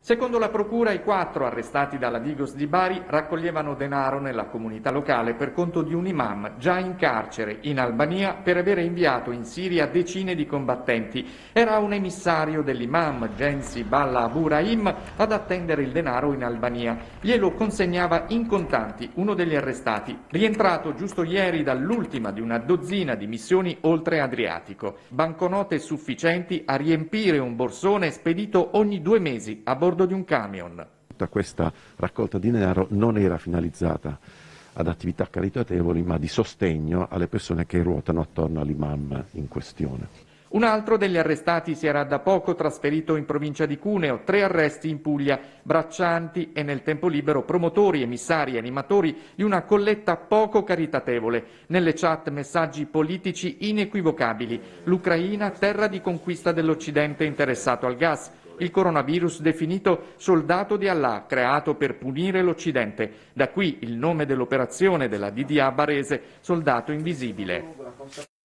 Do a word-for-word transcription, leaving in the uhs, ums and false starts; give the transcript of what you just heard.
Secondo la procura, i quattro arrestati dalla Digos di Bari raccoglievano denaro nella comunità locale per conto di un imam già in carcere in Albania per aver inviato in Siria decine di combattenti. Era un emissario dell'imam Gensi Balla Abu Rahim ad attendere il denaro in Albania. Glielo consegnava in contanti uno degli arrestati, rientrato giusto ieri dall'ultima di una dozzina di missioni oltre Adriatico. Banconote sufficienti a riempire un borsone spedito ogni due mesi a bordo di un camion. Tutta questa raccolta di denaro non era finalizzata ad attività caritatevoli, ma di sostegno alle persone che ruotano attorno all'imam in questione. Un altro degli arrestati si era da poco trasferito in provincia di Cuneo, tre arresti in Puglia, braccianti e nel tempo libero promotori, emissari e animatori di una colletta poco caritatevole. Nelle chat messaggi politici inequivocabili: l'Ucraina terra di conquista dell'Occidente interessato al gas, il coronavirus definito soldato di Allah, creato per punire l'Occidente. Da qui il nome dell'operazione della D D A barese, Soldato Invisibile.